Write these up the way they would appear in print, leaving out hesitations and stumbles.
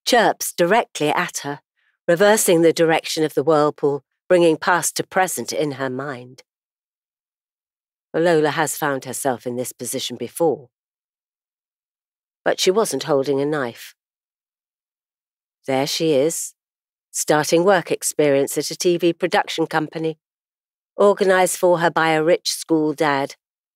chirps directly at her, reversing the direction of the whirlpool, bringing past to present in her mind. Lola has found herself in this position before. But she wasn't holding a knife. There she is, starting work experience at a TV production company, organised for her by a rich school dad.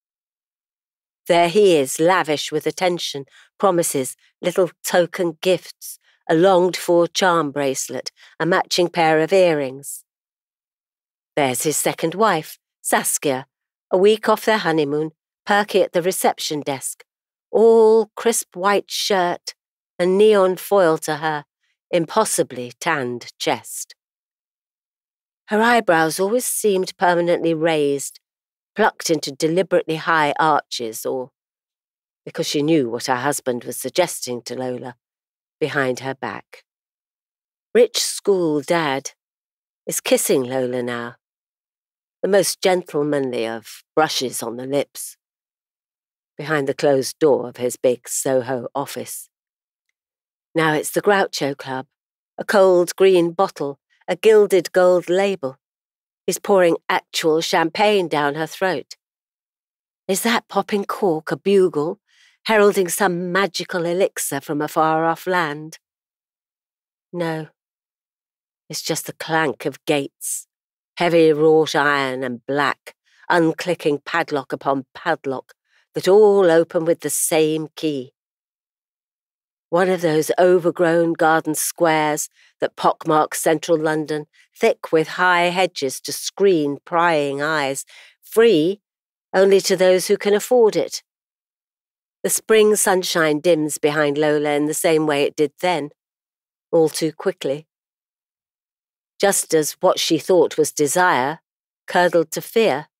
There he is, lavish with attention, promises, little token gifts, a longed-for charm bracelet, a matching pair of earrings. There's his second wife, Saskia, a week off their honeymoon, perky at the reception desk, all crisp white shirt and neon foil to her impossibly tanned chest. Her eyebrows always seemed permanently raised, plucked into deliberately high arches, or because she knew what her husband was suggesting to Lola behind her back. Rich school dad is kissing Lola now, the most gentlemanly of brushes on the lips, behind the closed door of his big Soho office. Now it's the Groucho Club, a cold green bottle, a gilded gold label. He's pouring actual champagne down her throat. Is that popping cork a bugle, heralding some magical elixir from a far-off land? No, it's just the clank of gates, heavy wrought iron and black, unclicking padlock upon padlock that all open with the same key. One of those overgrown garden squares that pockmark central London, thick with high hedges to screen prying eyes, free only to those who can afford it. The spring sunshine dims behind Lola in the same way it did then, all too quickly. Just as what she thought was desire curdled to fear.